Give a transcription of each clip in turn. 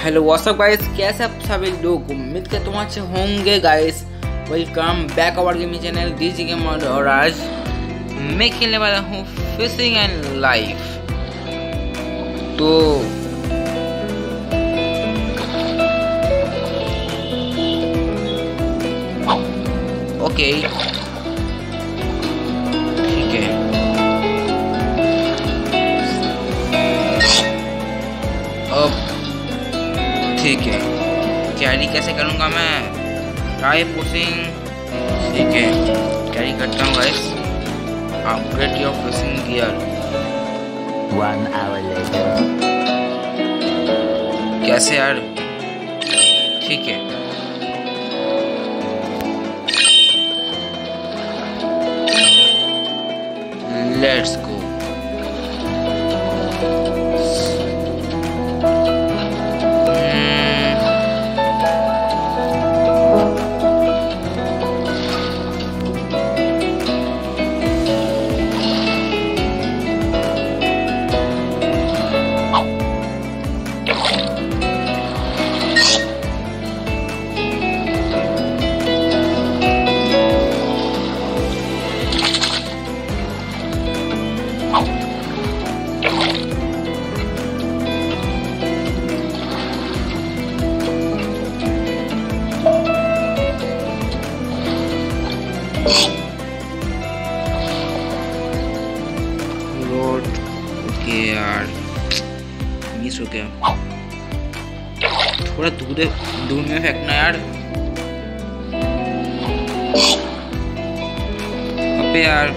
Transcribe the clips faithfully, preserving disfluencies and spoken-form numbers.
Hello what's up guys, कैसे आप सभी लोग? उम्मीद करता हूँ अच्छे होंगे guys. Welcome back our gaming channel DG gamer. और आज मैं खेलने वाला हूँ फिशिंग एंड लाइफ। तो ओके ठीक है, अब ठीक है, कैरी कैसे करूँगा मैं? ट्राई पुशिंग, ठीक है, कैरी करता हूँ guys. Upgrade your fishing gear. One hour later. कैसे यार? ठीक है, लेट्स गो। रोड ओके यार, मिस हो गया। थोड़ा दूर दूर में फेंकना यार। अबे यार,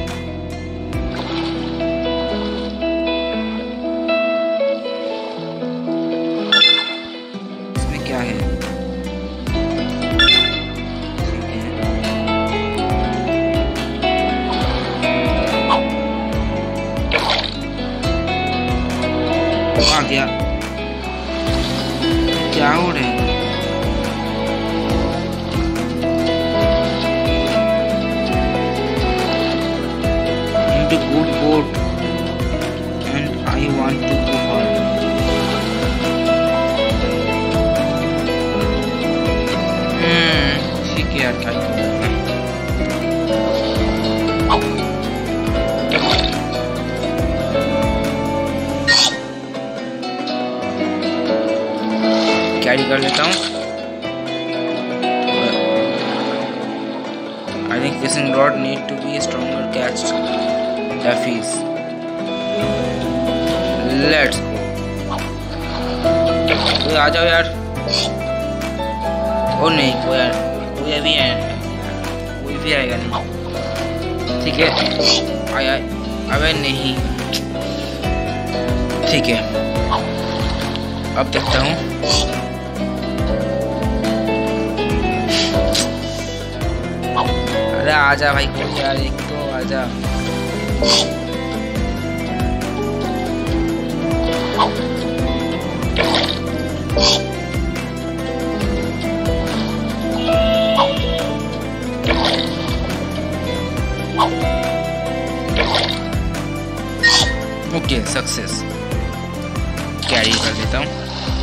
इसमें क्या है? आ गया, क्या हो रहा है? Need a good boat and I want to go hard. हम्म ठीक है यार, ट्राई करूँगा। कैरी कर लेता हूँ। I think fishing rod need to be stronger catch the fish. Let's go. कोई आ जाओ यार। ओ नहीं, कोई यार, कोई अभी है, कोई भी आएगा नहीं। ठीक है, आया, अबे नहीं, ठीक है, अब देखता हूँ। अरे आजा भाई, कोई यार, एक तो आजा। Okay, success. कैरी कर देता हूँ।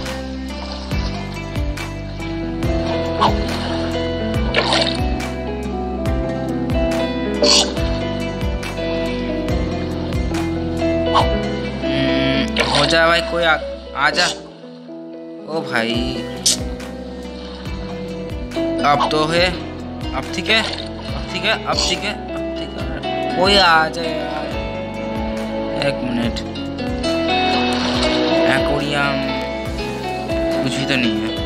हो जा भाई, कोई आ, आ जा। ओ भाई, अब तो है, अब ठीक है, अब ठीक है, अब ठीक है, अब ठीक है, कोई आ जाए यार। एक मिनट, एक्वेरियम कुछ भी तो नहीं है।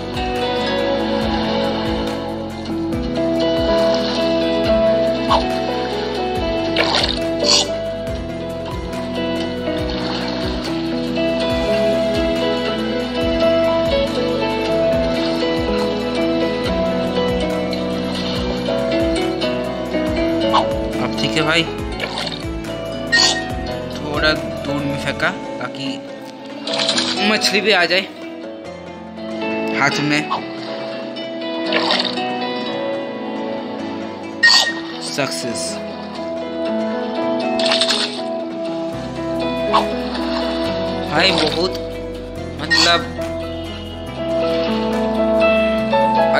ठीक है भाई, थोड़ा दूर में फेंका ताकि मछली भी आ जाए हाथ में। सक्सेस। भाई बहुत मतलब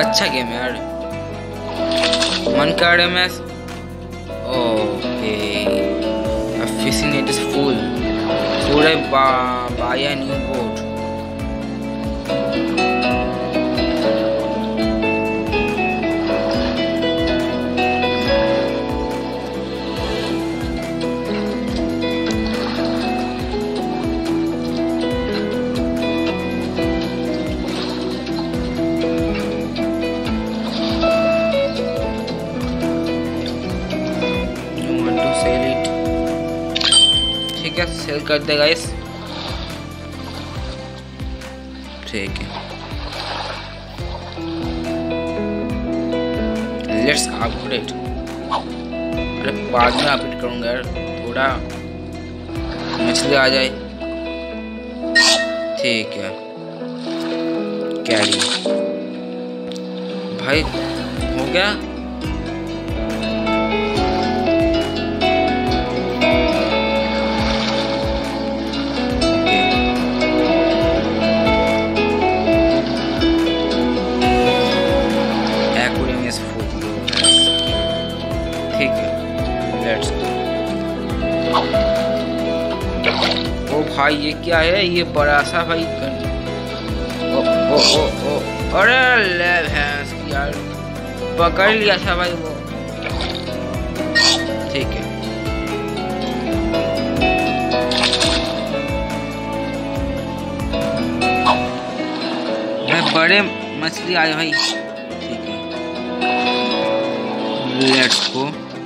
अच्छा गेम है यार, मन कर रहा है मैं। Okay, fishing net is full, पूरे buy a new boat. Sell कर दे गाइस, ठीक है। Let's upgrade. अरे बाद में अपडेट करूंगा यार, थोड़ा मछली आ जाए, ठीक है। कैरी भाई हो गया। ओ भाई ये क्या है, ये बड़ा सा भाई गन। ओ ओ ओ ओ अरे ले भैंस यार, पकड़ लिया था भाई वो, ठीक है। भाई बड़े मछली आए भाई, ठीक है। Let's go.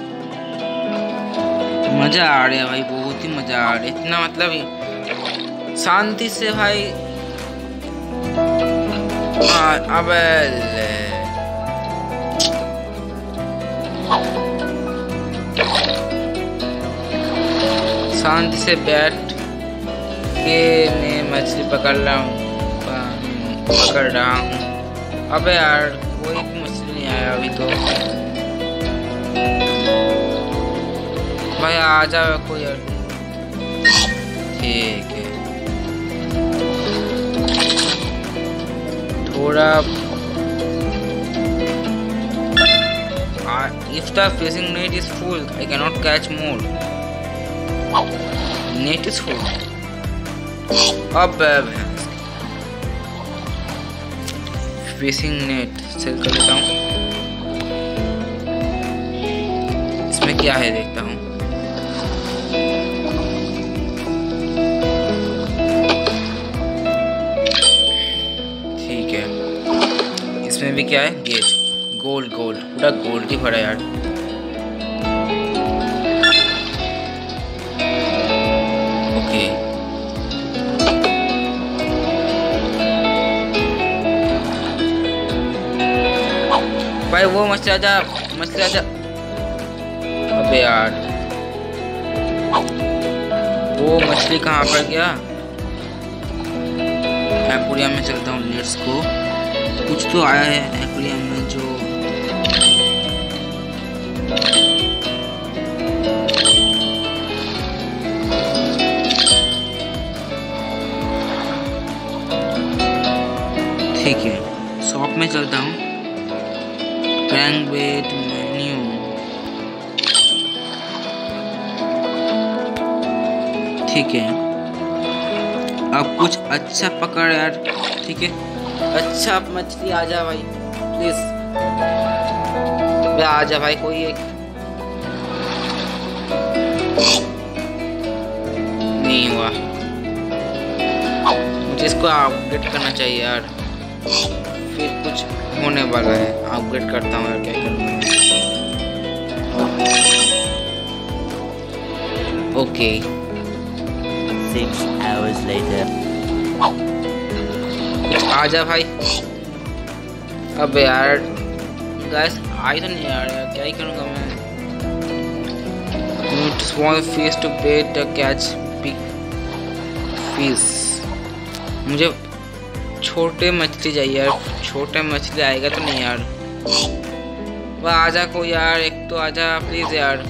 मजा आ रहा है भाई, बहुत ही मजा आ रहा है, इतना मतलब शांति से भाई। अब शांति से बैठ के मैं मछली पकड़ रहा हूँ, पकड़ रहा हूँ। अबे यार कोई भी मछली नहीं आया अभी तो। भाई आ जाओ कोई यार, ठीक है। थोड़ा if the fishing net is full, I cannot catch more. Net is full. अब फिशिंग नेट सेल कर लेता हूँ। इसमें क्या है देखता हूँ। ठीक है, इसमें भी क्या है, गेट, गोल्ड गोल्ड, पूरा गोल्ड ही भरा यार। ओके भाई वो मछली आजा, मछली आजा। अबे यार वो मछली कहाँ पर गया। एक्वेरियम में चलता हूँ, लेट्स को। कुछ तो आया है एक्वेरियम में जो ठीक है। शॉप में चलता हूँ, क्रैंकबेट मेन्यू, ठीक है। अब कुछ अच्छा पकड़ यार, ठीक है। अच्छा मछली आ जा भाई प्लीज, आ जा भाई कोई एक। नहीं हुआ, मुझे इसको अपडेट करना चाहिए यार, फिर कुछ होने वाला है। अपग्रेड करता हूँ यार, क्या करूँगा। Okay Six hours later. आ जा भाई। अब यार गैस आई तो नहीं यार, यार क्या ही करूँगा मैं। Small fish to bait catch big fish. मुझे छोटे मछली चाहिए यार, छोटे मछली आएगा तो नहीं यार। वह आजा को यार, एक तो आजा प्लीज यार।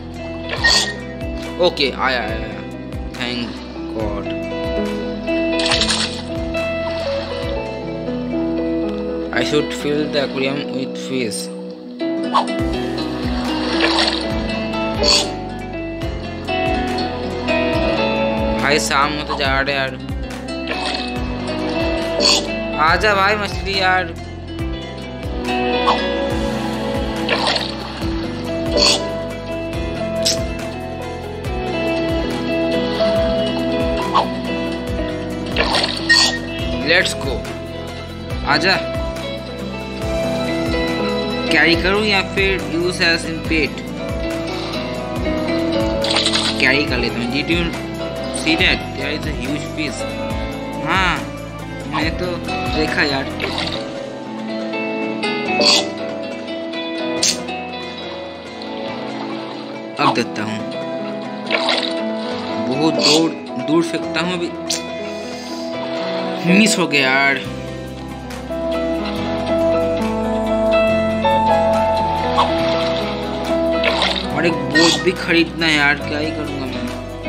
ओके आया आया, thank God. I should fill the aquarium with fish. भाई शाम हो तो जा रहे यार, आजा भाई मछली यार। लेट्स गो, आजा। कैरी करूं या फिर use as in pet? Carry कर लेता हूँ। Did you see that? There is a huge fish. हाँ मैं तो देखा यार। अब देखता हूँ, बहुत दूर दूर फेंकता हूँ, अभी मिस हो गया यार। और एक बोट भी खरीदना है यार, क्या ही करूँगा मैं।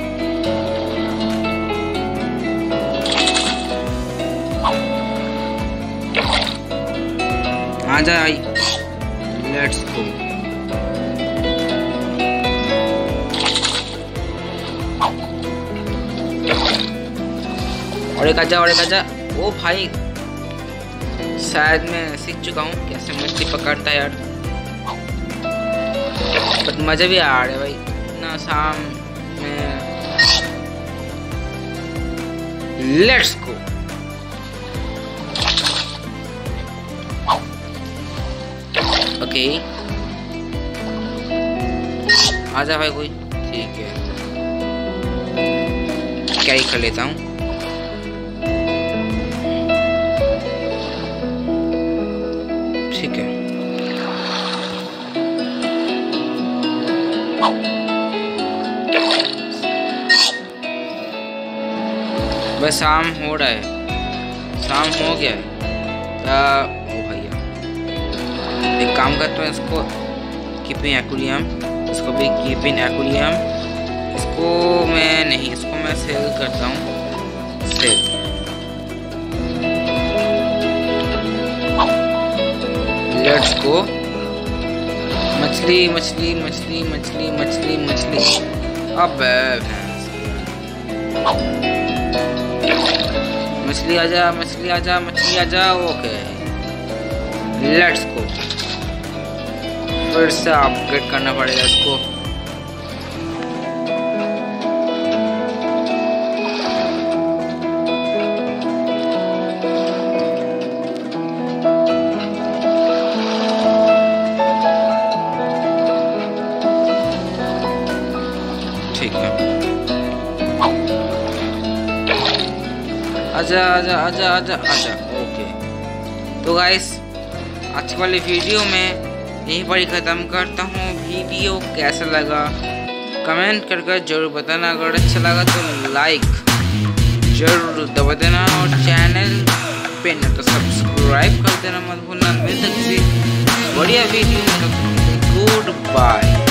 आजा आई, लेट्स गो। और एक आजा, और एक आजा। ओ भाई शायद मैं सीख चुका हूँ कैसे मछली पकड़ता है यार, बट मजा भी आ रहा है भाई ना शाम में। Let's go. ओके आजा भाई कोई, ठीक है क्या ही कर लेता हूँ। ठीक है बस शाम हो रहा है, शाम हो गया है। ओ भैया एक काम करते हैं, इसको कीपिंग एक्वेरियम, इसको भी कीपिंग एक्वेरियम, इसको मैं नहीं, इसको मैं सेल करता हूँ, सेल। Let's go. मछली मछली मछली मछली मछली मछली। अब मछली आजा, मछली आजा, मछली आजा। Okay let's go. फिर से अपग्रेड करना पड़ेगा इसको। ठीक है आजा आजा आजा आजा आजा। ओके तो गाइस आज वाली वीडियो में यहीं पर ही ख़त्म करता हूँ। वीडियो कैसा लगा कमेंट करके जरूर बताना, अगर अच्छा लगा तो लाइक जरूर दबा देना, और चैनल पे न तो सब्सक्राइब कर देना मत भूलना। मिलते किसी बढ़िया वीडियो में, गुड बाय।